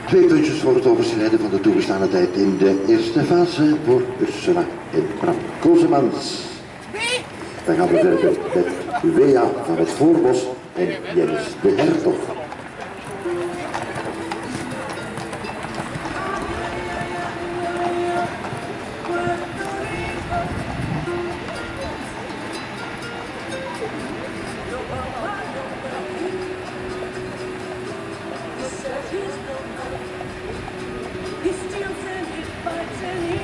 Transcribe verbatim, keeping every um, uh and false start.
Twee puntjes voor het overschrijden van de toegestane tijd in de eerste fase voor Ursula en Bram Kozemans. Dan gaan we verder met Wea van het Voorbos en Jens de Hertog. He steals and he fights and he